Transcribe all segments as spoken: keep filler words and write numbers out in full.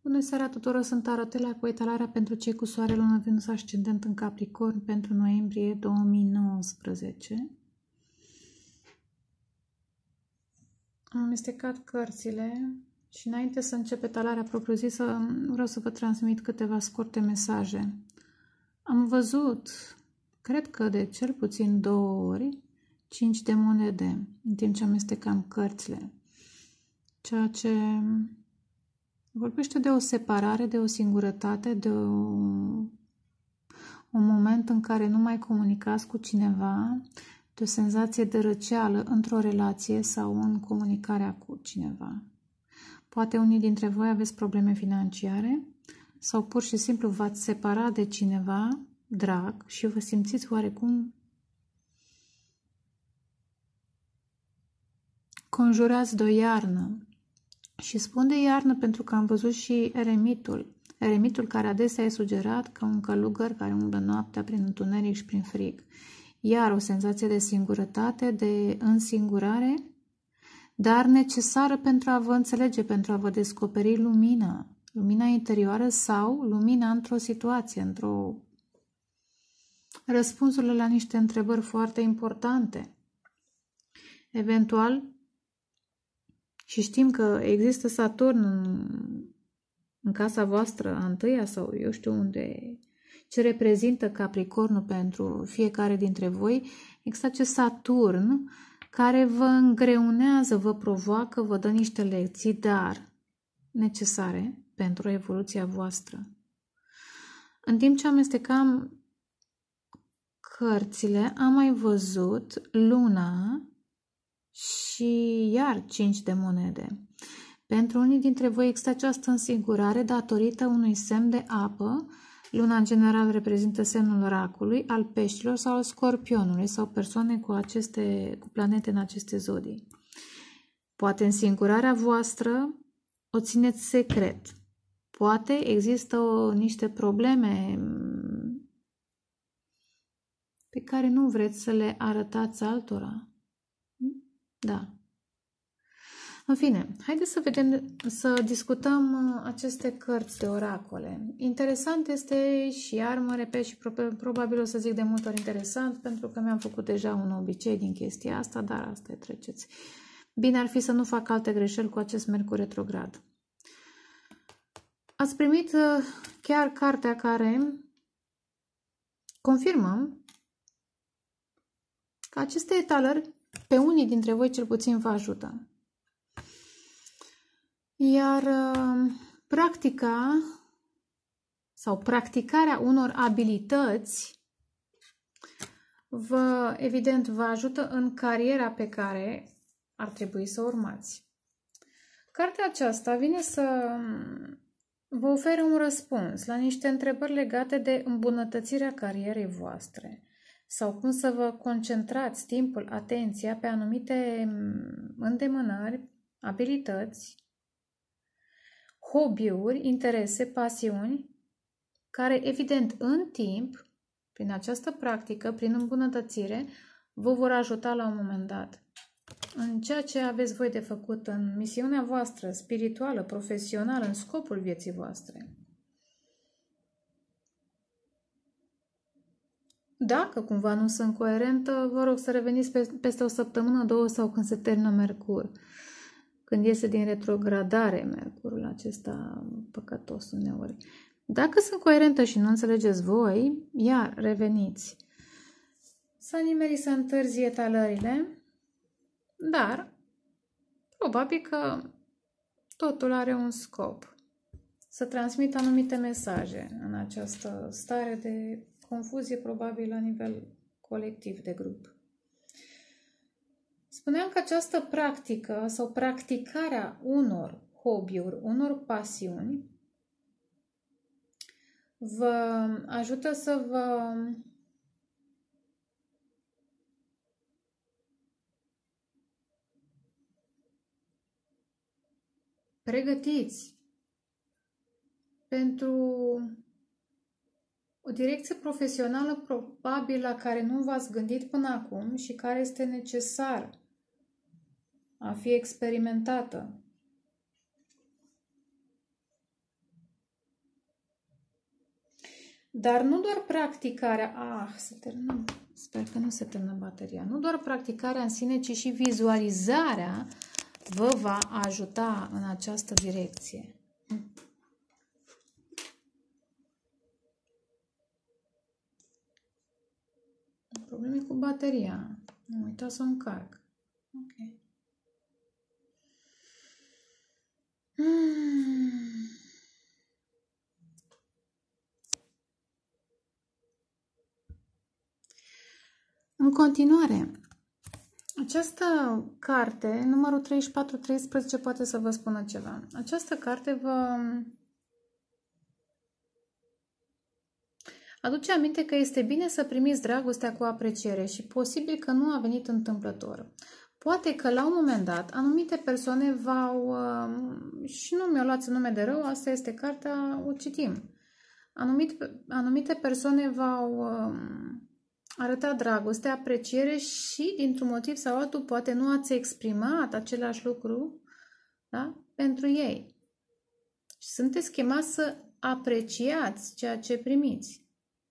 Bună seara tuturor, sunt Arotela cu etalarea pentru cei cu soare, lună, Venus, ascendent în Capricorn pentru noiembrie două mii nouăsprezece. Am amestecat cărțile și înainte să încep etalarea propriu-zisă, vreau să vă transmit câteva scurte mesaje. Am văzut, cred că de cel puțin două ori, cinci de monede în timp ce amestecam cărțile, ceea ce vorbește de o separare, de o singurătate, de o, un moment în care nu mai comunicați cu cineva, de o senzație de răceală într-o relație sau în comunicarea cu cineva. Poate unii dintre voi aveți probleme financiare sau pur și simplu v-ați separat de cineva drag și vă simțiți oarecum conjurați de o iarnă. Și spun de iarnă pentru că am văzut și eremitul. Eremitul care adesea e sugerat ca un călugăr care umblă noaptea prin întuneric și prin frig. Iar o senzație de singurătate, de însingurare, dar necesară pentru a vă înțelege, pentru a vă descoperi lumina. Lumina interioară sau lumina într-o situație, într-o răspunsurile la niște întrebări foarte importante. Eventual, și știm că există Saturn în, în casa voastră a întâia sau eu știu unde, ce reprezintă Capricornul pentru fiecare dintre voi, există acest Saturn care vă îngreunează, vă provoacă, vă dă niște lecții, dar necesare pentru evoluția voastră. În timp ce amestecam cărțile, am mai văzut luna și iar cinci de monede. Pentru unii dintre voi există această însingurare datorită unui semn de apă. Luna în general reprezintă semnul racului, al peștilor sau al scorpionului sau persoane cu, aceste, cu planete în aceste zodii. Poate însingurarea voastră o țineți secret. Poate există o, niște probleme pe care nu vreți să le arătați altora. Da. În fine, haideți să vedem, să discutăm aceste cărți de oracole. Interesant este și iar mă repet și probabil o să zic de multe ori interesant pentru că mi-am făcut deja un obicei din chestia asta, dar asta e, treceți. Bine ar fi să nu fac alte greșeli cu acest Mercur retrograd. Ați primit chiar cartea care confirmă că aceste etalări pe unii dintre voi cel puțin vă ajută. Iar practica sau practicarea unor abilități vă, evident, vă ajută în cariera pe care ar trebui să o urmați. Cartea aceasta vine să vă ofere un răspuns la niște întrebări legate de îmbunătățirea carierei voastre sau cum să vă concentrați timpul, atenția pe anumite îndemânări, abilități, hobby-uri, interese, pasiuni, care, evident, în timp, prin această practică, prin îmbunătățire, vă vor ajuta la un moment dat. În ceea ce aveți voi de făcut în misiunea voastră, spirituală, profesională, în scopul vieții voastre. Dacă cumva nu sunt coerentă, vă rog să reveniți peste o săptămână, două sau când se termină Mercur. Când iese din retrogradare Mercurul acesta păcătos uneori. Dacă sunt coerentă și nu înțelegeți voi, iar reveniți. Să nimerii să întârzi etalările, dar probabil că totul are un scop. Să transmit anumite mesaje în această stare de confuzie, probabil la nivel colectiv de grup. Spuneam că această practică sau practicarea unor hobby-uri, unor pasiuni, vă ajută să vă pregătiți pentru o direcție profesională probabil la care nu v-ați gândit până acum și care este necesar a fi experimentată. Dar nu doar practicarea, ah, se termină, sper că nu se termină bateria, nu doar practicarea în sine, ci și vizualizarea vă va ajuta în această direcție. Probleme cu bateria. Nu uita să o încarc. Ok. Hmm. În continuare, această carte, numărul treizeci și patru treisprezece, poate să vă spună ceva. Această carte vă aduce aminte că este bine să primiți dragostea cu apreciere și posibil că nu a venit întâmplător. Poate că la un moment dat anumite persoane v-au, și nu mi-o luați în nume de rău, asta este cartea, o citim. Anumite, anumite persoane v-au arătat dragoste, apreciere și dintr-un motiv sau altul poate nu ați exprimat același lucru, da? Pentru ei. Și sunteți chemați să apreciați ceea ce primiți.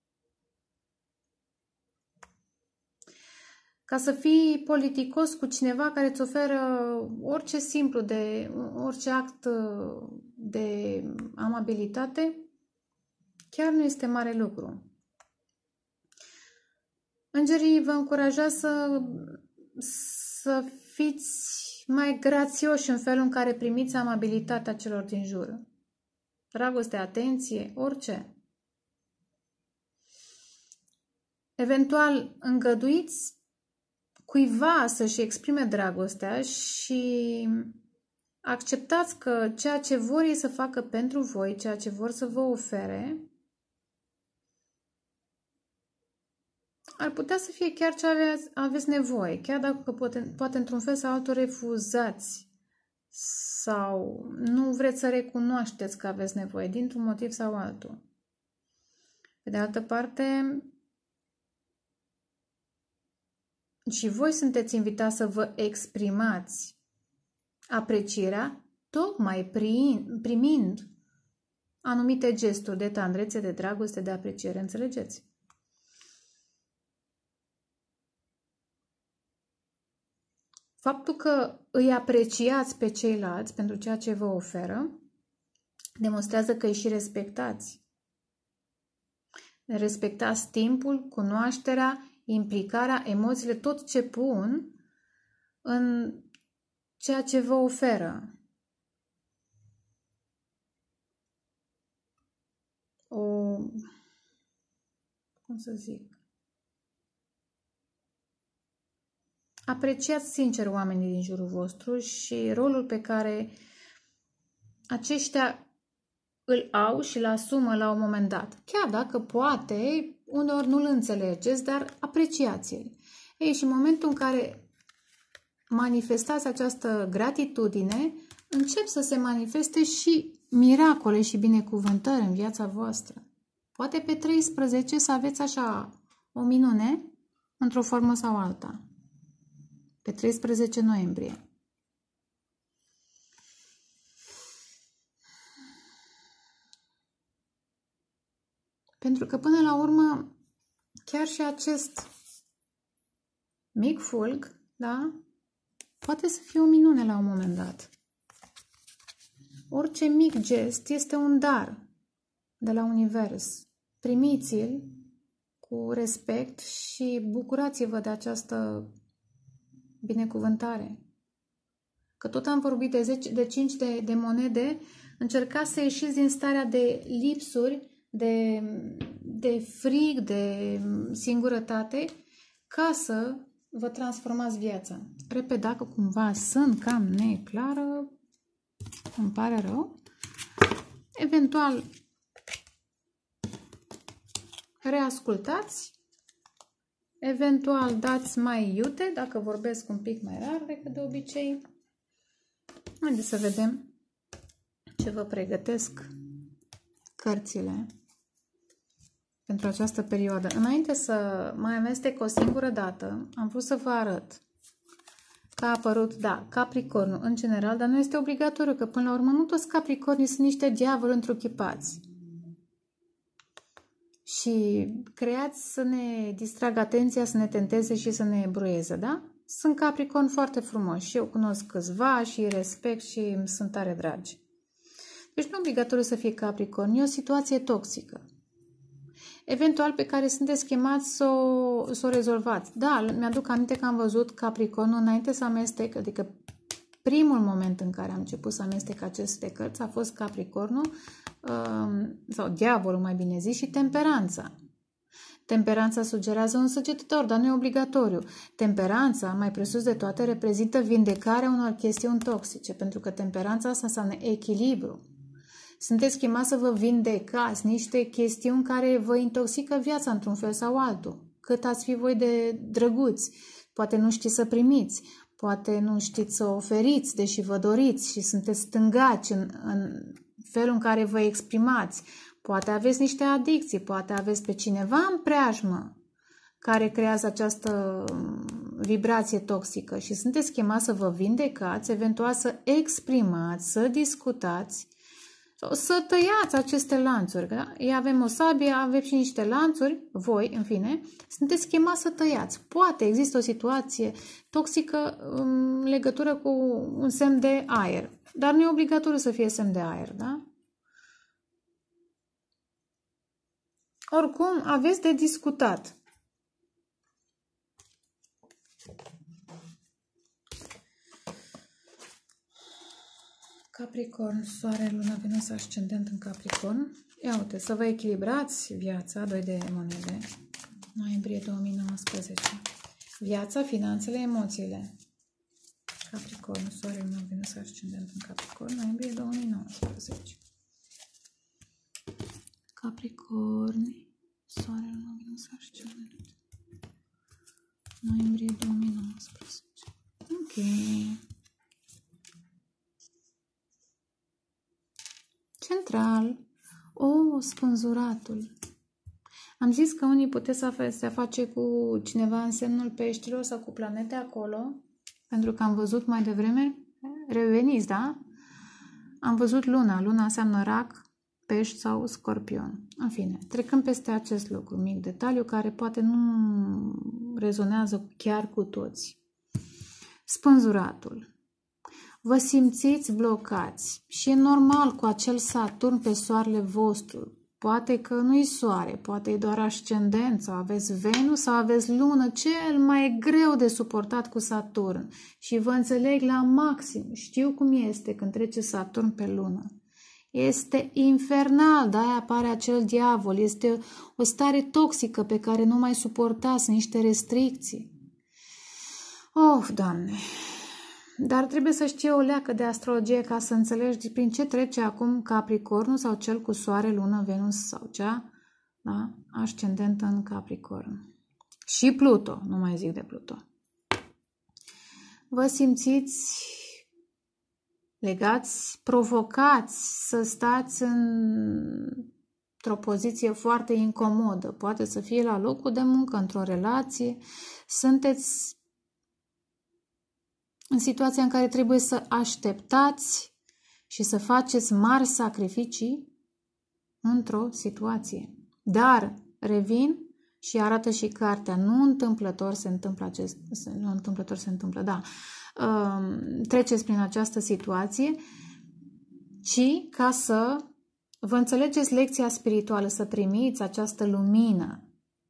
Ca să fii politicos cu cineva care îți oferă orice simplu, de orice act de amabilitate, chiar nu este mare lucru. Îngerii vă încurajează să, să fiți mai grațioși în felul în care primiți amabilitatea celor din jur. Dragoste, atenție, orice. Eventual îngăduiți cuiva să-și exprime dragostea și acceptați că ceea ce vor ei să facă pentru voi, ceea ce vor să vă ofere, ar putea să fie chiar ce aveți, aveți nevoie, chiar dacă poate, poate într-un fel sau altul refuzați sau nu vreți să recunoașteți că aveți nevoie, dintr-un motiv sau altul. Pe de altă parte, și voi sunteți invitați să vă exprimați aprecierea tocmai prin, primind anumite gesturi de tandrețe, de dragoste, de apreciere, înțelegeți? Faptul că îi apreciați pe ceilalți pentru ceea ce vă oferă demonstrează că îi și respectați. Respectați timpul, cunoașterea, implicarea, emoțiile, tot ce pun în ceea ce vă oferă. O, cum să zic, apreciați sincer oamenii din jurul vostru și rolul pe care aceștia îl au și îl asumă la un moment dat. Chiar dacă poate uneori nu-l înțelegeți, dar apreciați-l. Ei, și în momentul în care manifestați această gratitudine, încep să se manifeste și miracole și binecuvântări în viața voastră. Poate pe treisprezece să aveți așa o minune, într-o formă sau alta. Pe treisprezece noiembrie. Pentru că până la urmă, chiar și acest mic fulg, da, poate să fie o minune la un moment dat. Orice mic gest este un dar de la univers. Primiți-l cu respect și bucurați-vă de această binecuvântare. Că tot am vorbit de, zece, de cinci de, de monede, încercați să ieșiți din starea de lipsuri, de, de frig, de singurătate, ca să vă transformați viața. Repet, dacă cumva sunt cam neclară, îmi pare rău. Eventual, reascultați, eventual dați mai iute, dacă vorbesc un pic mai rar decât de obicei. Haideți să vedem ce vă pregătesc cărțile pentru această perioadă. Înainte să mai amestec o singură dată, am vrut să vă arăt că a apărut, da, Capricornul în general, dar nu este obligatoriu, că până la urmă nu toți Capricornii sunt niște diavoli întruchipați. și creați să ne distragă atenția, să ne tenteze și să ne bruieze, da? Sunt Capricorn foarte frumoși și eu cunosc câțiva și îi respect și îmi sunt tare dragi. Deci nu e obligatoriu să fie Capricorn, e o situație toxică. Eventual pe care sunteți chemați să o, să o rezolvați. Da, mi-aduc aminte că am văzut Capricornul înainte să amestec, adică primul moment în care am început să amestec aceste cărți a fost Capricornul, sau diavolul mai bine zis, și temperanța. Temperanța sugerează un săgetător, dar nu e obligatoriu. Temperanța, mai presus de toate, reprezintă vindecarea unor chestiuni toxice, pentru că temperanța asta înseamnă echilibru. Sunteți chemați să vă vindecați niște chestiuni care vă intoxică viața într-un fel sau altul. Cât ați fi voi de drăguți, poate nu știți să primiți, poate nu știți să oferiți, deși vă doriți și sunteți stângaci în, în felul în care vă exprimați. Poate aveți niște adicții, poate aveți pe cineva în preajmă care creează această vibrație toxică și sunteți chemați să vă vindecați, eventual să exprimați, să discutați, să tăiați aceste lanțuri. Da? Ei avem o sabie, avem și niște lanțuri, voi, în fine, sunteți chemați să tăiați. Poate există o situație toxică în legătură cu un semn de aer, dar nu e obligatoriu să fie semn de aer, da? Oricum, aveți de discutat. Capricorn, Soare, Luna, Venus, ascendent în Capricorn. Ia uite, să vă echilibrați viața, doi de monede, noiembrie două mii nouăsprezece. Viața, finanțele, emoțiile. Capricorn, Soare, Luna, Venus, ascendent în Capricorn, noiembrie două mii nouăsprezece. Capricorn, Soare, Luna, Venus, ascendent. Noiembrie două mii nouăsprezece. Ok. Central. O, oh, spânzuratul. Am zis că unii puteți să se face cu cineva în semnul peștilor sau cu planete acolo, pentru că am văzut mai devreme, reveniți, da? Am văzut luna. Luna înseamnă rac, pești sau scorpion. În fine, trecând peste acest lucru, mic detaliu, care poate nu rezonează chiar cu toți. Spânzuratul. Vă simțiți blocați și e normal cu acel Saturn pe soarele vostru. Poate că nu-i soare, poate e doar ascendent sau aveți Venus sau aveți lună, cel mai greu de suportat cu Saturn. Și vă înțeleg la maxim, știu cum este când trece Saturn pe lună. Este infernal, de-aia apare acel diavol, este o stare toxică pe care nu mai suportați, niște restricții. Oh, Doamne! Dar trebuie să știi o leacă de astrologie ca să înțelegi prin ce trece acum Capricornul sau cel cu Soare, Lună, Venus sau cea, da? Ascendentă în Capricorn. Și Pluto, nu mai zic de Pluto. Vă simțiți legați, provocați să stați într-o poziție foarte incomodă. Poate să fie la locul de muncă, într-o relație. Sunteți în situația în care trebuie să așteptați și să faceți mari sacrificii într-o situație. Dar, revin și arată și cartea, nu întâmplător se întâmplă acest, nu întâmplător se întâmplă, da, treceți prin această situație, ci ca să vă înțelegeți lecția spirituală, să primiți această lumină.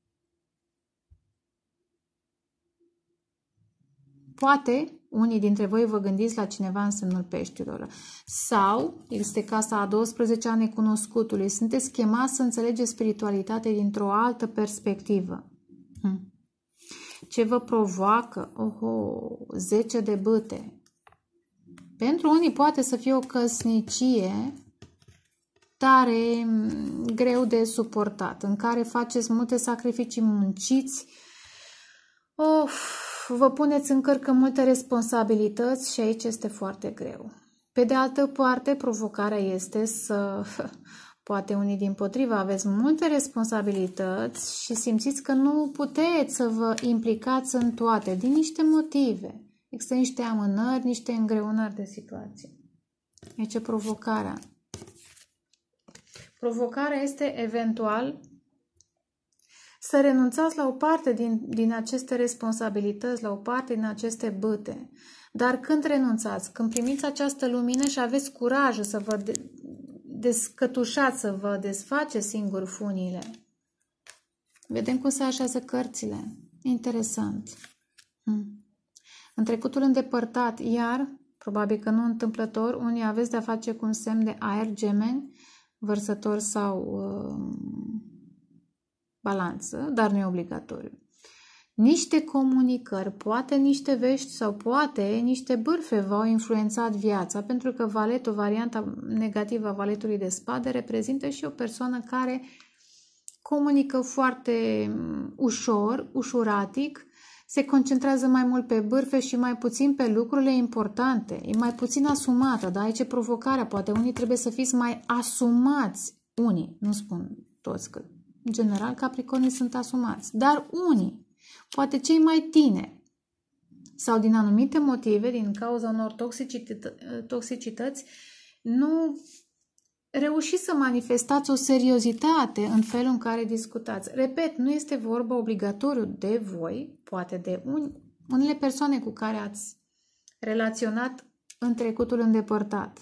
Poate unii dintre voi vă gândiți la cineva în semnul peștilor. Sau este casa a douăsprezecea a necunoscutului. Sunteți chemați să înțelegeți spiritualitatea dintr-o altă perspectivă. Hm. Ce vă provoacă? Oho, zece de bâte. Pentru unii poate să fie o căsnicie tare greu de suportat, în care faceți multe sacrificii, munciți, of, vă puneți în cărcă multe responsabilități și aici este foarte greu. Pe de altă parte, provocarea este să, poate unii dimpotrivă, aveți multe responsabilități și simțiți că nu puteți să vă implicați în toate, din niște motive. Există niște amânări, niște îngreunări de situație. Aici e provocarea. Provocarea este eventual să renunțați la o parte din, din aceste responsabilități, la o parte din aceste bâte. Dar când renunțați, când primiți această lumină și aveți curajul să vă de, descătușați, să vă desfaceți singur funile, vedem cum se așează cărțile. Interesant. Hmm. În trecutul îndepărtat, iar, probabil că nu întâmplător, unii aveți de-a face cu un semn de aer, gemeni, vărsător sau uh, balanță, dar nu e obligatoriu. Niște comunicări, poate niște vești sau poate niște bârfe v-au influențat viața, pentru că valetul, varianta negativă a valetului de spade, reprezintă și o persoană care comunică foarte ușor, ușuratic, se concentrează mai mult pe bârfe și mai puțin pe lucrurile importante. E mai puțin asumată, dar aici e provocarea. Poate unii trebuie să fiți mai asumați. Unii, nu spun toți, că în general Capricornii sunt asumați, dar unii, poate cei mai tineri, sau din anumite motive, din cauza unor toxicități, nu reușiți să manifestați o seriozitate în felul în care discutați. Repet, nu este vorba obligatoriu de voi, poate de un, unele persoane cu care ați relaționat în trecutul îndepărtat.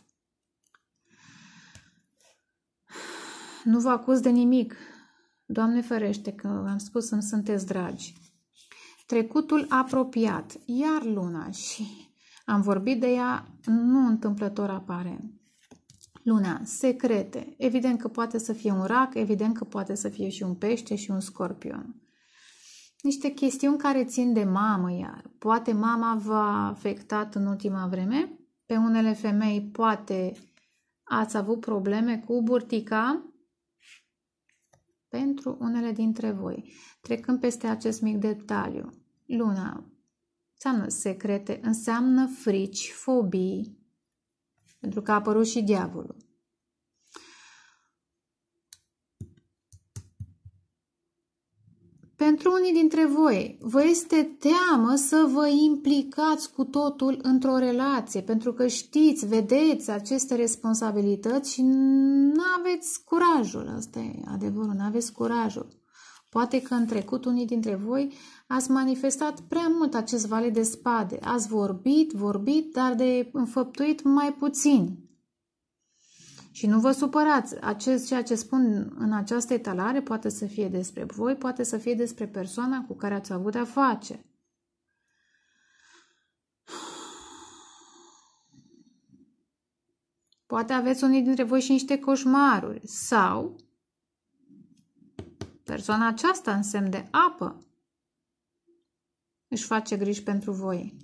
Nu vă acuz de nimic. Doamne ferește că am spus să-mi sunteți dragi. Trecutul apropiat, iar luna, și am vorbit de ea, nu întâmplător apare. Luna, secrete. Evident că poate să fie un rac, evident că poate să fie și un pește și un scorpion. Niște chestiuni care țin de mamă, iar. Poate mama v-a afectat în ultima vreme. Pe unele femei poate ați avut probleme cu burtica. Pentru unele dintre voi. Trecând peste acest mic detaliu. Luna înseamnă secrete, înseamnă frici, fobii, pentru că a apărut și diavolul. Pentru unii dintre voi, vă este teamă să vă implicați cu totul într-o relație, pentru că știți, vedeți aceste responsabilități și nu aveți curajul. Asta e adevărul, nu aveți curajul. Poate că în trecut unii dintre voi ați manifestat prea mult acest vale de spade. Ați vorbit, vorbit, dar de înfăptuit mai puțin. Și nu vă supărați, acest, ceea ce spun în această etalare poate să fie despre voi, poate să fie despre persoana cu care ați avut de-a face. Poate aveți unii dintre voi și niște coșmaruri sau persoana aceasta în semn de apă își face griji pentru voi.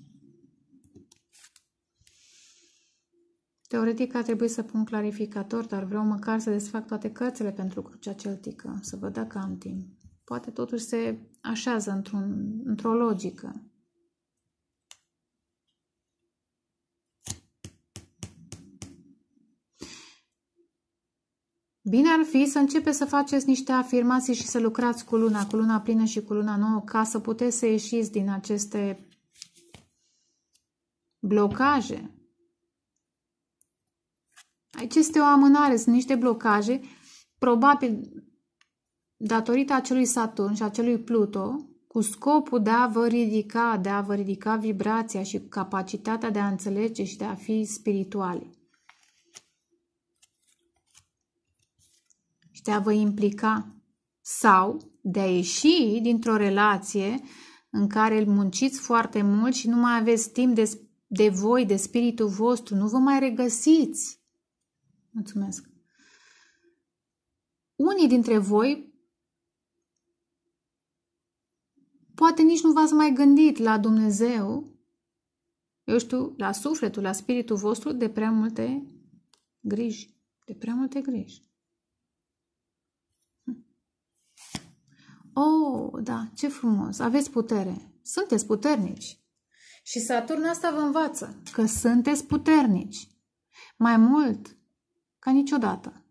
Teoretic ar trebui să pun clarificator, dar vreau măcar să desfac toate cărțile pentru crucea celtică, să văd dacă am timp. Poate totuși se așează într-un, într-o logică. Bine ar fi să începeți să faceți niște afirmații și să lucrați cu luna, cu luna plină și cu luna nouă, ca să puteți să ieșiți din aceste blocaje. Aici este o amânare, sunt niște blocaje, probabil datorită acelui Saturn și acelui Pluto, cu scopul de a vă ridica, de a vă ridica vibrația și capacitatea de a înțelege și de a fi spirituali. Și de a vă implica sau de a ieși dintr-o relație în care îl munciți foarte mult și nu mai aveți timp de, de voi, de spiritul vostru, nu vă mai regăsiți. Mulțumesc. Unii dintre voi poate nici nu v-ați mai gândit la Dumnezeu, eu știu, la sufletul, la spiritul vostru de prea multe griji. De prea multe griji. Oh, da, ce frumos, aveți putere, sunteți puternici. Și Saturn asta vă învață, că sunteți puternici. Mai mult ca niciodată.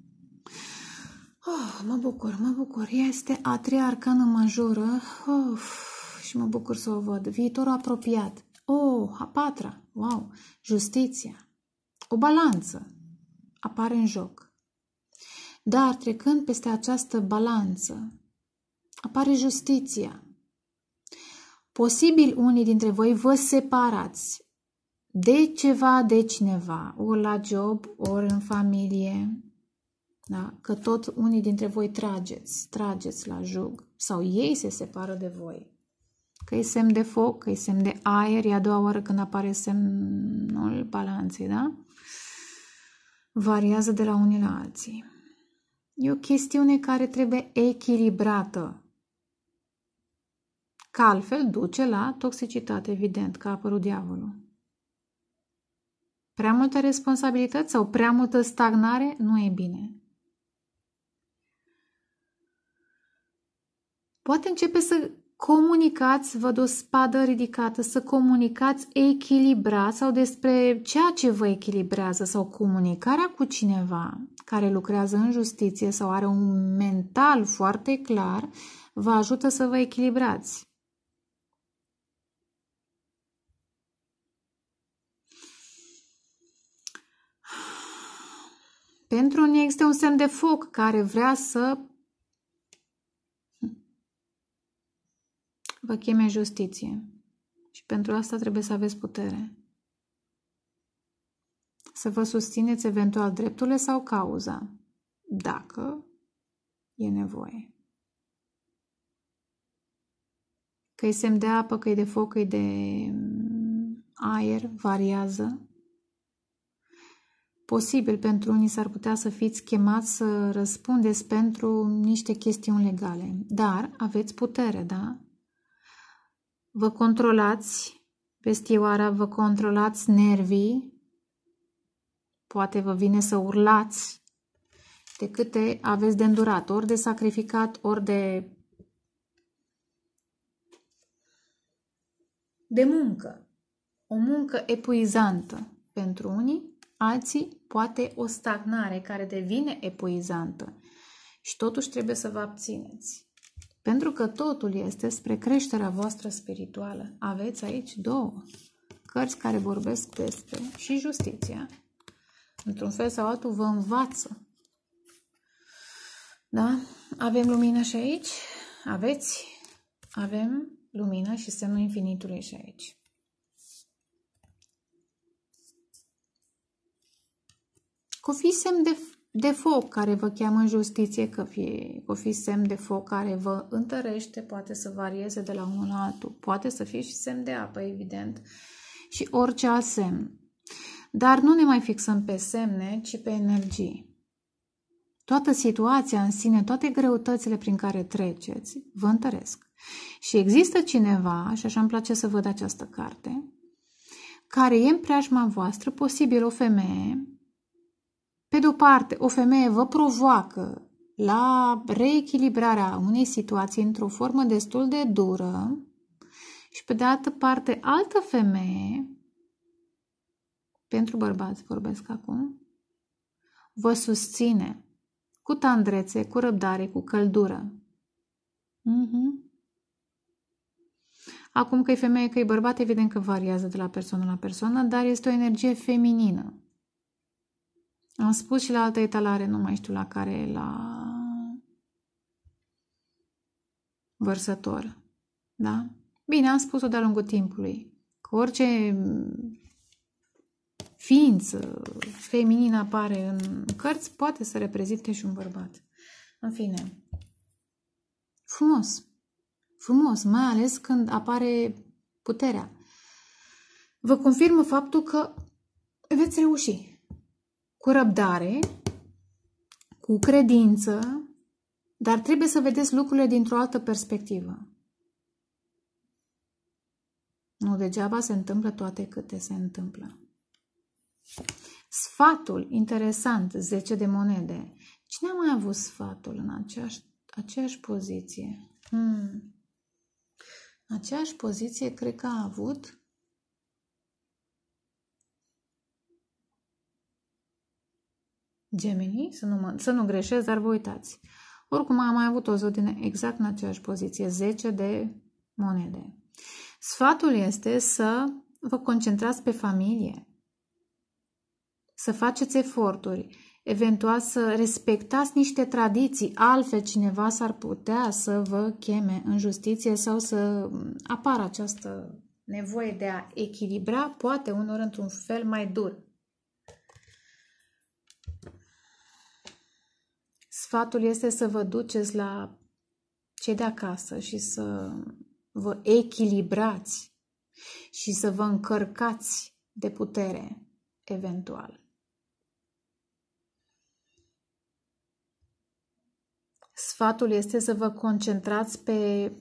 Oh, mă bucur, mă bucur. Este a treia arcană majoră. Oh, și mă bucur să o văd. Viitorul apropiat. Oh, a patra. Wow. Justiția. O balanță apare în joc. Dar trecând peste această balanță, apare justiția. Posibil unii dintre voi vă separați de ceva, de cineva, ori la job, ori în familie, da? Că tot unii dintre voi trageți, trageți la jug sau ei se separă de voi. Că e semn de foc, că e semn de aer, e a doua oară când apare semnul balanței, da? Variază de la unii la alții. E o chestiune care trebuie echilibrată. Că altfel duce la toxicitate, evident, că a apărut diavolul. Prea multă responsabilitate sau prea multă stagnare nu e bine. Poate începe să comunicați, văd o spadă ridicată, să comunicați echilibrat sau despre ceea ce vă echilibrează sau comunicarea cu cineva care lucrează în justiție sau are un mental foarte clar, vă ajută să vă echilibrați. Pentru unii există un semn de foc care vrea să vă cheme justiție. Și pentru asta trebuie să aveți putere. Să vă susțineți eventual drepturile sau cauza, dacă e nevoie. Că e semn de apă, că e de foc, că e de aer, variază. Posibil pentru unii s-ar putea să fiți chemați să răspundeți pentru niște chestiuni legale. Dar aveți putere, da? Vă controlați bestioara, vă controlați nervii, poate vă vine să urlați de câte aveți de îndurat, ori de sacrificat, ori de, de muncă. O muncă epuizantă pentru unii, alții poate o stagnare care devine epuizantă și totuși trebuie să vă abțineți. Pentru că totul este spre creșterea voastră spirituală. Aveți aici două cărți care vorbesc despre și justiția. Într-un fel sau altul vă învață. Da? Avem lumină și aici. Aveți? Avem lumină și semnul infinitului și aici. Că fi semn de, de foc care vă cheamă în justiție, că fie, că fi semn de foc care vă întărește, poate să varieze de la unul la altul, poate să fie și semn de apă, evident, și orice alt semn. Dar nu ne mai fixăm pe semne, ci pe energii. Toată situația în sine, toate greutățile prin care treceți, vă întăresc. Și există cineva, și așa îmi place să văd această carte, care e în preajma voastră, posibil o femeie. Pe de o parte, o femeie vă provoacă la reechilibrarea unei situații într-o formă destul de dură și pe de altă parte, altă femeie, pentru bărbați vorbesc acum, vă susține cu tandrețe, cu răbdare, cu căldură. Mm-hmm. Acum că e femeie, că e bărbat, evident că variază de la persoană la persoană, dar este o energie feminină. Am spus și la altă etalare, nu mai știu la care, la vărsător. Da? Bine, am spus-o de-a lungul timpului. Că orice ființă feminină apare în cărți, poate să reprezinte și un bărbat. În fine. Frumos. Frumos, mai ales când apare puterea. Vă confirmă faptul că veți reuși. Cu răbdare, cu credință, dar trebuie să vedeți lucrurile dintr-o altă perspectivă. Nu degeaba se întâmplă toate câte se întâmplă. Sfatul, interesant, zece de monede. Cine a mai avut sfatul în aceeași, aceeași poziție? Hmm. Aceeași poziție cred că a avut Gemini, să nu, mă, să nu greșesc, dar vă uitați. Oricum am mai avut o zodie exact în aceeași poziție, zece de monede. Sfatul este să vă concentrați pe familie, să faceți eforturi. eventual să respectați niște tradiții, altfel cineva s-ar putea să vă cheme în justiție sau să apară această nevoie de a echilibra, poate unor într-un fel mai dur. Sfatul este să vă duceți la cei de acasă și să vă echilibrați și să vă încărcați de putere, eventual. Sfatul este să vă concentrați pe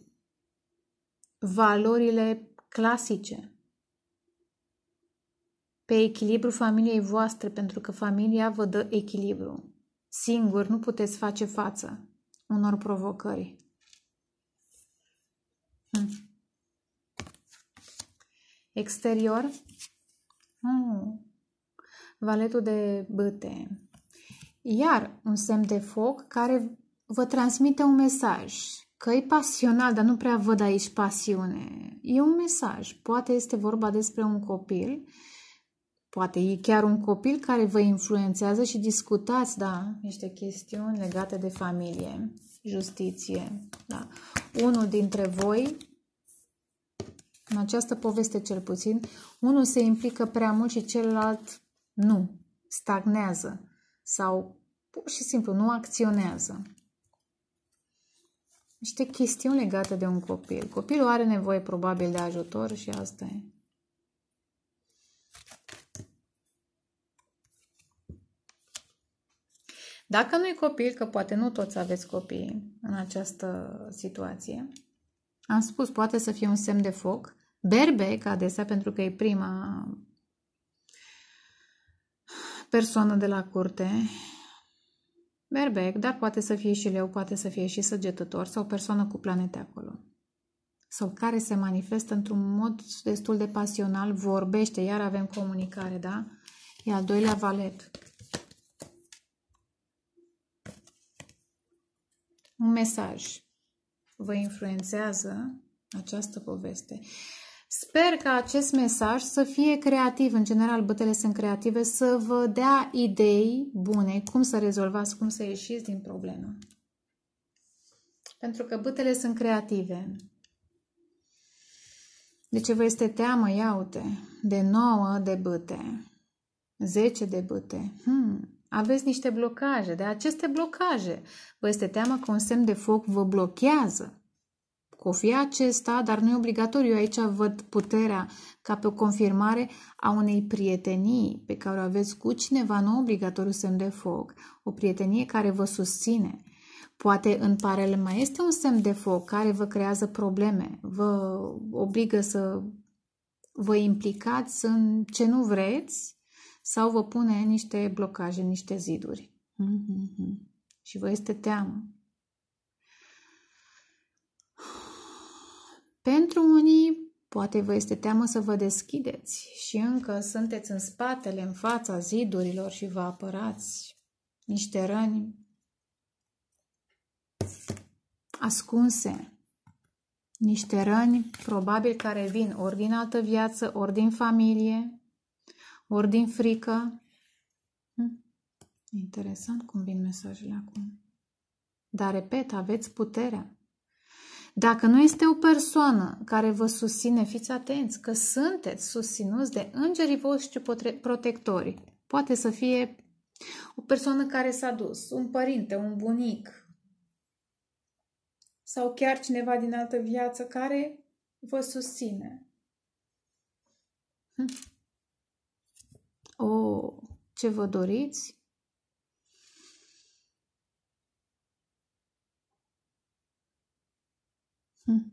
valorile clasice, pe echilibru familiei voastre, pentru că familia vă dă echilibru. Singur nu puteți face față unor provocări. Hm. Exterior. Hmm. Valetul de bâte. Iar un semn de foc care vă transmite un mesaj. Că e pasional, dar nu prea văd aici pasiune. E un mesaj. Poate este vorba despre un copil. Poate e chiar un copil care vă influențează și discutați, da, niște chestiuni legate de familie, justiție, da. Unul dintre voi, în această poveste cel puțin, unul se implică prea mult și celălalt nu, stagnează sau pur și simplu nu acționează. Niște chestiuni legate de un copil. Copilul are nevoie probabil de ajutor și asta e. Dacă nu-i copil, că poate nu toți aveți copii în această situație, am spus, poate să fie un semn de foc, berbec adesea, pentru că e prima persoană de la curte, berbec, dar poate să fie și leu, poate să fie și săgetător sau persoană cu planete acolo. Sau care se manifestă într-un mod destul de pasional, vorbește, iar avem comunicare, da? E al doilea valet. Un mesaj vă influențează această poveste. Sper că acest mesaj să fie creativ. În general, bătele sunt creative, să vă dea idei bune, cum să rezolvați, cum să ieșiți din problemă. Pentru că bătele sunt creative. De ce vă este teamă? Ia uite, de nouă de bâte, zece de bâte. Hmm. Aveți niște blocaje. De aceste blocaje vă este teamă că un semn de foc vă blochează. Că o fie acesta, dar nu e obligatoriu. Aici văd puterea ca pe o confirmare a unei prietenii pe care o aveți cu cineva, nu obligatoriu semn de foc. O prietenie care vă susține. Poate în paralel mai este un semn de foc care vă creează probleme. Vă obligă să vă implicați în ce nu vreți sau vă pune niște blocaje, niște ziduri. Mm-hmm. Și vă este teamă. Pentru unii, poate vă este teamă să vă deschideți și încă sunteți în spatele, în fața zidurilor și vă apărați niște răni ascunse. Niște răni probabil care vin ori din altă viață, ori din familie, ori din frică. Hm? Interesant cum vin mesajele acum. Dar, repet, aveți puterea. Dacă nu este o persoană care vă susține, fiți atenți că sunteți susținuți de îngerii voștri protectori. Poate să fie o persoană care s-a dus, un părinte, un bunic sau chiar cineva din altă viață care vă susține. Hm? O, ce vă doriți? Hm.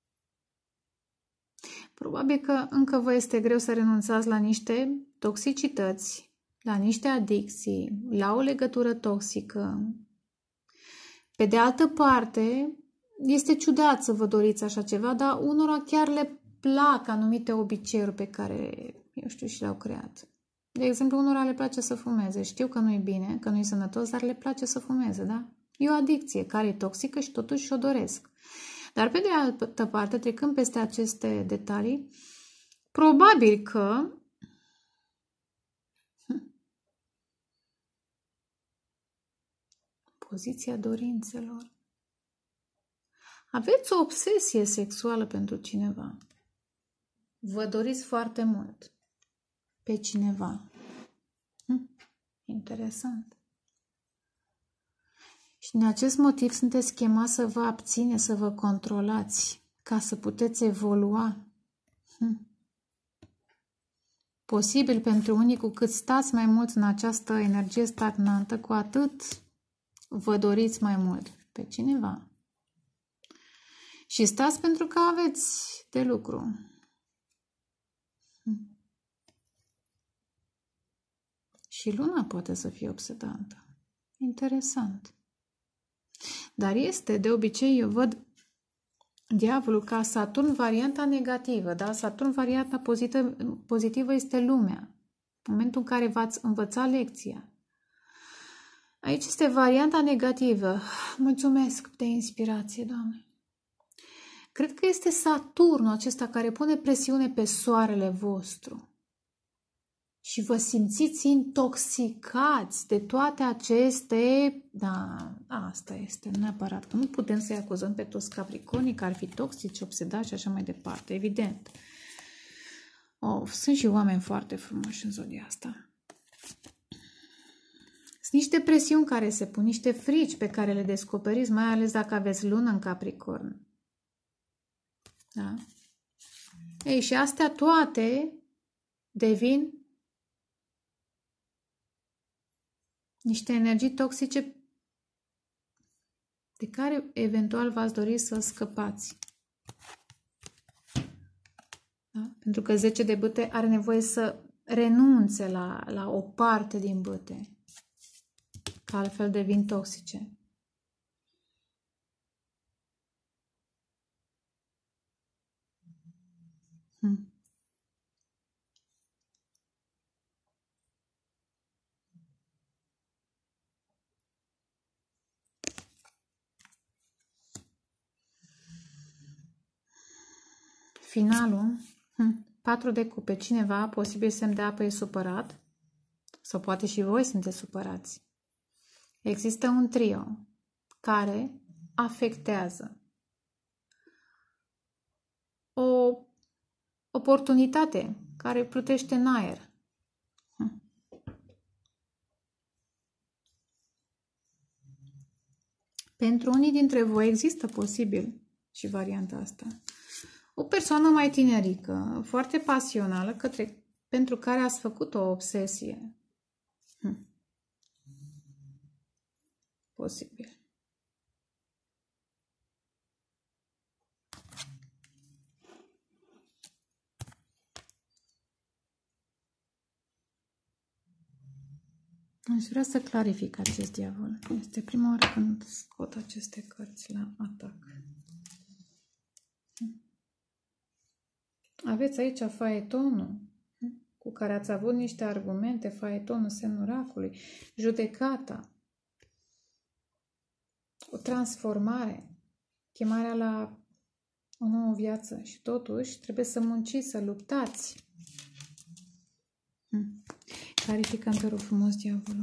Probabil că încă vă este greu să renunțați la niște toxicități, la niște adicții, la o legătură toxică. Pe de altă parte, este ciudat să vă doriți așa ceva, dar unora chiar le plac anumite obiceiuri pe care, eu știu, și le-au creat. De exemplu, unora le place să fumeze. Știu că nu-i bine, că nu-i sănătos, dar le place să fumeze, da? E o adicție care e toxică și totuși și-o doresc. Dar pe de altă parte, trecând peste aceste detalii, probabil că Poziția dorințelor. Aveți o obsesie sexuală pentru cineva. Vă doriți foarte mult pe cineva. Hm, interesant. Și din acest motiv sunteți chemați să vă abțineți, să vă controlați, ca să puteți evolua. Hm. Posibil pentru unii, cu cât stați mai mult în această energie stagnantă, cu atât vă doriți mai mult pe cineva. Și stați pentru că aveți de lucru. Hm. Și luna poate să fie obsedantă. Interesant. Dar este, de obicei, eu văd diavolul ca Saturn varianta negativă, da? Saturn varianta pozitivă, pozitivă este lumea. În momentul în care v-ați învățat lecția. Aici este varianta negativă. Mulțumesc de inspirație, Doamne. Cred că este Saturnul acesta care pune presiune pe soarele vostru. Și vă simțiți intoxicați de toate aceste... Da, asta este neapărat. Că nu putem să-i acuzăm pe toți capricornii că ar fi toxici, obsedați și așa mai departe. Evident. Oh, sunt și oameni foarte frumoși în zodia asta. Sunt niște presiuni care se pun, niște frici pe care le descoperiți, mai ales dacă aveți lună în Capricorn. Da? Ei, și astea toate devin niște energii toxice de care eventual v-ați dori să scăpați. Da? Pentru că zece de bâte are nevoie să renunțe la, la o parte din bâte, că altfel devin toxice. Hmm. Finalul, hm, patru de cupe, cineva, posibil semn de apă, e supărat, sau poate și voi sunteți supărați. Există un trio care afectează o oportunitate care plutește în aer. Hm. Pentru unii dintre voi există posibil și varianta asta. O persoană mai tinerică, foarte pasională, către, pentru care ați făcut o obsesie. Hm. Posibil. Aș vrea să clarific acest diavol. Este prima oară când scot aceste cărți la atac. Aveți aici faetonul, cu care ați avut niște argumente, faetonul, semnul racului, judecata, o transformare, chemarea la o nouă viață și totuși trebuie să munciți, să luptați. Hmm. Clarificăm, te rog frumos, diavolul.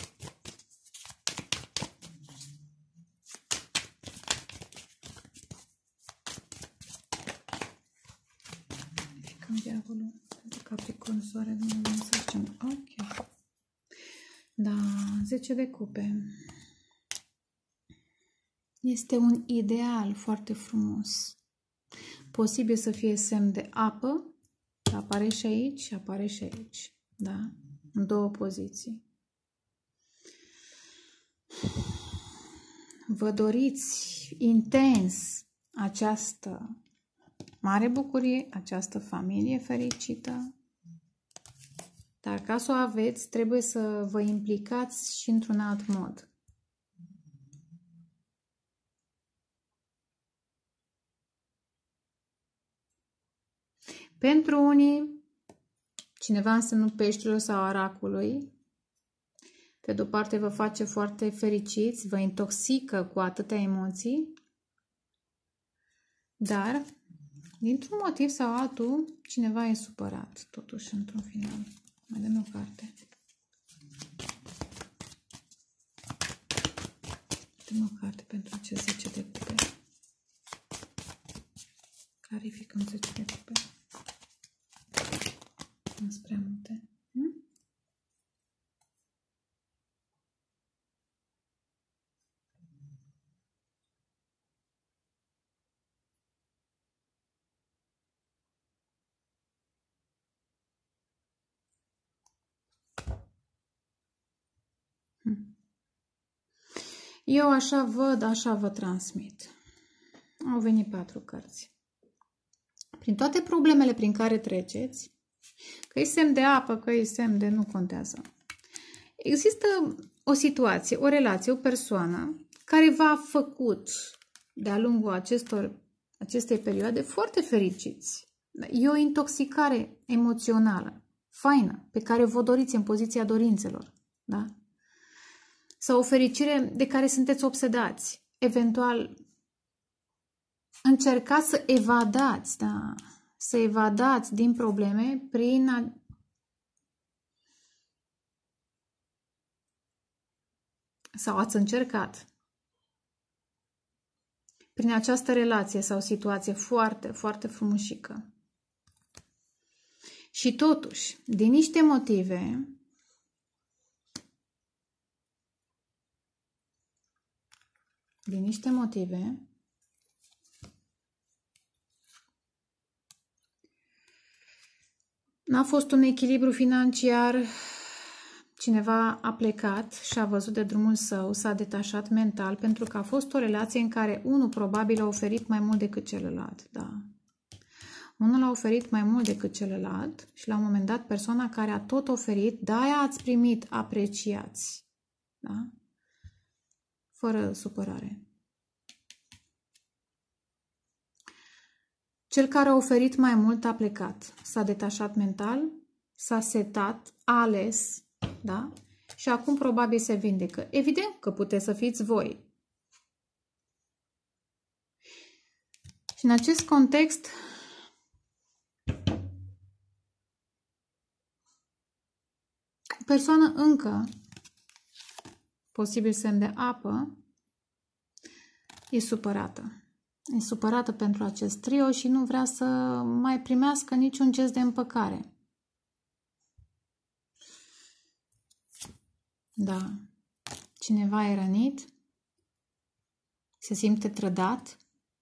Clarificăm diavolul pentru Capricorn, soare, Dumnezeu, să zicem. Ok. Da, zece de cupe. Este un ideal foarte frumos. Posibil să fie semn de apă, apare și aici și apare și aici. Da? În două poziții. Vă doriți intens această mare bucurie, această familie fericită, dar ca să o aveți, trebuie să vă implicați și într-un alt mod. Pentru unii, cineva în semnul peștilor sau a racului, pe de-o parte vă face foarte fericiți, vă intoxică cu atâtea emoții, dar, dintr-un motiv sau altul, cineva e supărat, totuși, într-un final. Mai dăm o carte. Dăm o carte pentru acest zece de cupe. Clarificăm zece de cupe. Nu sunt prea multe. Hmm? Hmm. Eu așa văd, așa vă transmit. Au venit patru cărți. Prin toate problemele prin care treceți, că e semn de apă, că e semn de nu contează. Există o situație, o relație, o persoană care v-a făcut de-a lungul acestor, acestei perioade foarte fericiți. E o intoxicare emoțională, faină, pe care vă doriți în poziția dorințelor. Da? Sau o fericire de care sunteți obsedați. Eventual, încercați să evadați, da? Să evadați din probleme prin a... sau ați încercat prin această relație sau situație foarte, foarte frumușică. Și totuși, din niște motive, din niște motive, n-a fost un echilibru financiar, cineva a plecat și a văzut de drumul său, s-a detașat mental, pentru că a fost o relație în care unul probabil a oferit mai mult decât celălalt. Da. Unul a oferit mai mult decât celălalt și la un moment dat persoana care a tot oferit, de-aia ați primit apreciați. Da? Fără supărare. Cel care a oferit mai mult a plecat, s-a detașat mental, s-a setat, a ales, da? Și acum probabil se vindecă. Evident că puteți să fiți voi. Și în acest context, o persoană încă, posibil semn de apă, e supărată. E supărată pentru acest trio și nu vrea să mai primească niciun gest de împăcare. Da. Cineva e rănit, se simte trădat.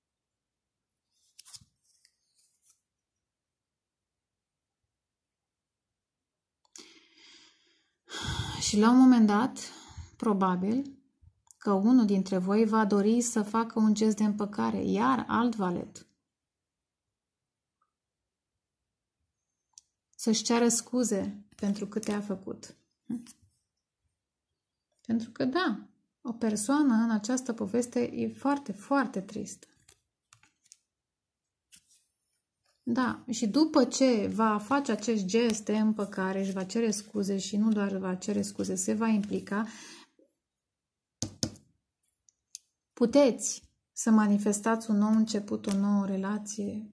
Și la un moment dat, probabil, că unul dintre voi va dori să facă un gest de împăcare, iar alt valet. Să-și ceară scuze pentru câte a făcut. Pentru că, da, o persoană în această poveste e foarte, foarte tristă. Da, și după ce va face acest gest de împăcare, își va cere scuze și nu doar va cere scuze, se va implica, puteți să manifestați un nou început, o nouă relație.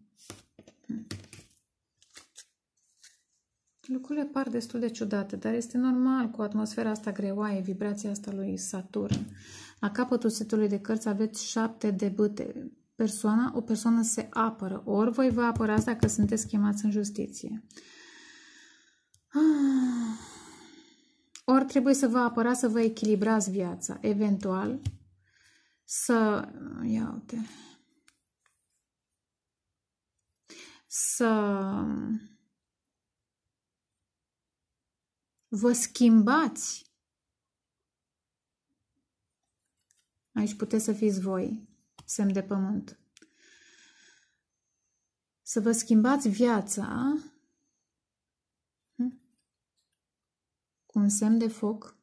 Lucrurile par destul de ciudate, dar este normal cu atmosfera asta greoaie, vibrația asta lui Saturn. La capătul setului de cărți aveți șapte de bâte. Persoana, o persoană se apără. Ori voi vă apărați dacă sunteți chemați în justiție. Ori trebuie să vă apărați să vă echilibrați viața. Eventual să... Ia uite. Să... vă schimbați. Aici puteți să fiți voi, semn de pământ. Să vă schimbați viața cu un semn de foc.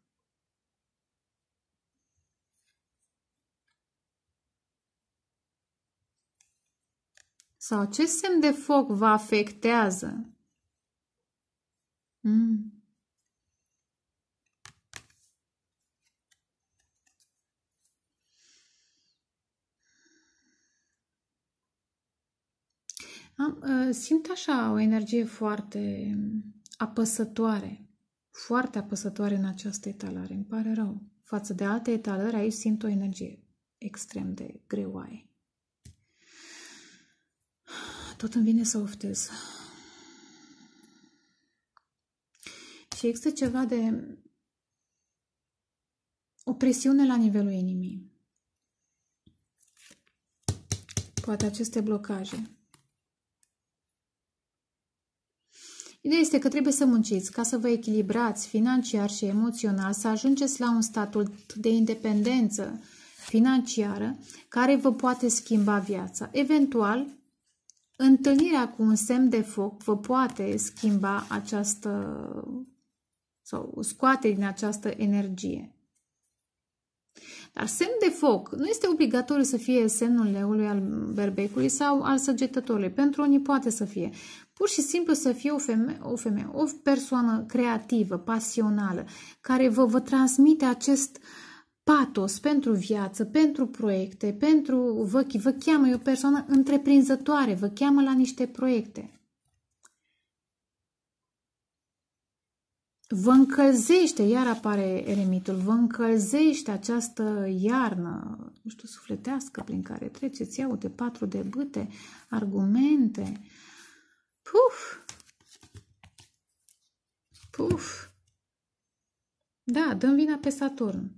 Sau acest semn de foc vă afectează. Mm. Am, simt așa o energie foarte apăsătoare, foarte apăsătoare în această etalare, îmi pare rău, față de alte etalări, aici simt o energie extrem de greoaie. Tot îmi vine să oftez. Și există ceva de o presiune la nivelul inimii. Poate aceste blocaje. Ideea este că trebuie să munciți ca să vă echilibrați financiar și emoțional, să ajungeți la un statut de independență financiară care vă poate schimba viața. Eventual, întâlnirea cu un semn de foc vă poate schimba această sau scoate din această energie. Dar semn de foc nu este obligatoriu să fie semnul leului, al berbecului sau al săgetătorului. Pentru unii poate să fie. Pur și simplu să fie o femeie, o, femeie, o persoană creativă, pasională, care vă, vă transmite acest patos pentru viață, pentru proiecte, pentru vă, vă cheamă, e o persoană întreprinzătoare, vă cheamă la niște proiecte. Vă încălzește, iar apare eremitul, vă încălzește această iarnă, nu știu, sufletească prin care treceți, ia uite, patru de bâte, argumente, puf, puf, da, dăm vina pe Saturn.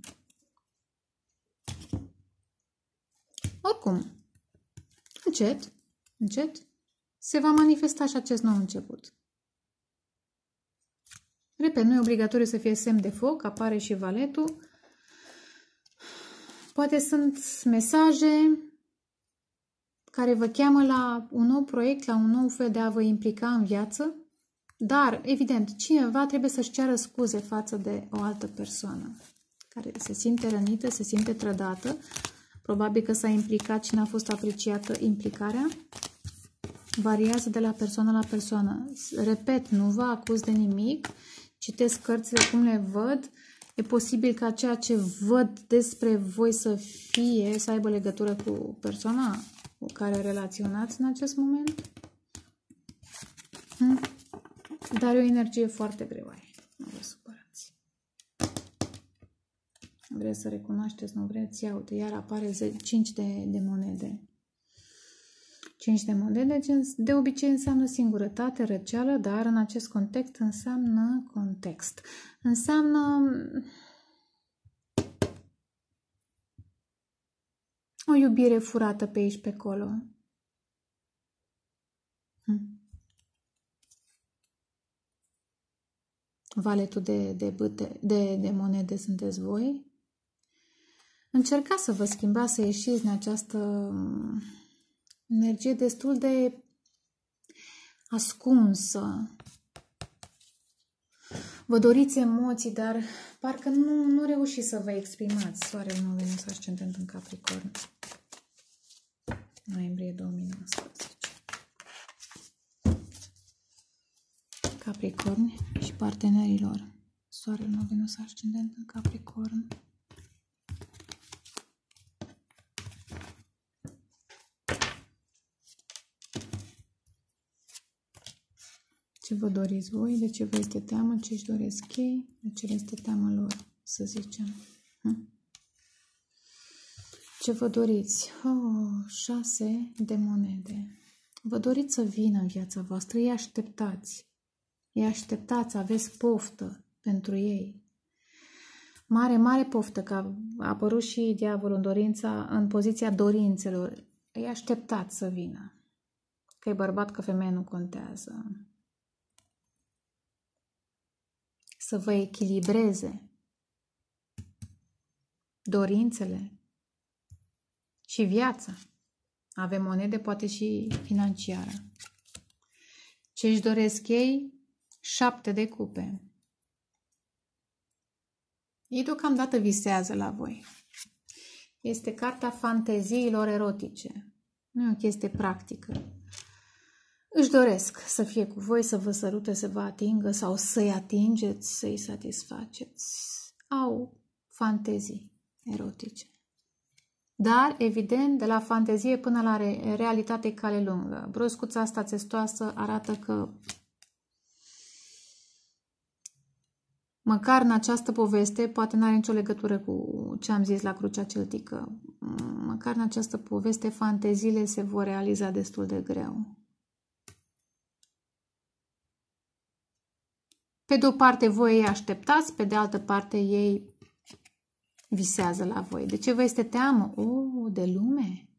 Oricum, încet, încet, se va manifesta și acest nou început. Repet, nu e obligatoriu să fie semn de foc, apare și valetul. Poate sunt mesaje care vă cheamă la un nou proiect, la un nou fel de a vă implica în viață, dar, evident, cineva trebuie să-și ceară scuze față de o altă persoană care se simte rănită, se simte trădată, probabil că s-a implicat și n-a fost apreciată implicarea. Variază de la persoană la persoană. Repet, nu vă acuz de nimic, citesc cărțile cum le văd. E posibil ca ceea ce văd despre voi să fie, să aibă legătură cu persoana cu care relaționați în acest moment. Hm? Dar e o energie foarte greoaie. Nu vă supărați. Vreți să recunoașteți, nu vreți? Ia uite, iar apare cinci de, de monede. cinci de monede, de obicei înseamnă singurătate, răceală, dar în acest context înseamnă context. Înseamnă o iubire furată pe aici, pe acolo. Hm. Valetul de, de, bâte, de, de monede sunteți voi. Încercați să vă schimbați, să ieșiți din această energie destul de ascunsă. Vă doriți emoții, dar parcă nu, nu reușiți să vă exprimați. Soarele nou, Venus ascendent în Capricorn. Noiembrie două mii nouăsprezece. Capricorn și partenerilor. Soarele nou, Venus ascendent în Capricorn. Ce vă doriți voi, de ce vă este teamă, ce își doresc ei, de ce le este teamă lor, să zicem. Hm? Ce vă doriți? Oh, șase de monede. Vă doriți să vină în viața voastră, îi așteptați. Îi așteptați, aveți poftă pentru ei. Mare, mare poftă, că a apărut și diavolul în dorința, în poziția dorințelor. Îi așteptați să vină. Că e bărbat, că femeie nu contează. Să vă echilibreze dorințele și viața. Avem monede, poate și financiară. Ce își doresc ei? Șapte de cupe. Ei deocamdată visează la voi. Este carta fanteziilor erotice. Nu e o chestie practică. Își doresc să fie cu voi, să vă sărute, să vă atingă sau să-i atingeți, să-i satisfaceți. Au fantezii erotice. Dar, evident, de la fantezie până la re realitate cale lungă. Broscuța asta țestoasă arată că măcar în această poveste, poate n-are nicio legătură cu ce am zis la Crucea Celtică, măcar în această poveste fanteziile se vor realiza destul de greu. Pe de o parte voi îi așteptați, pe de altă parte ei visează la voi. De ce vă este teamă? O, de lume!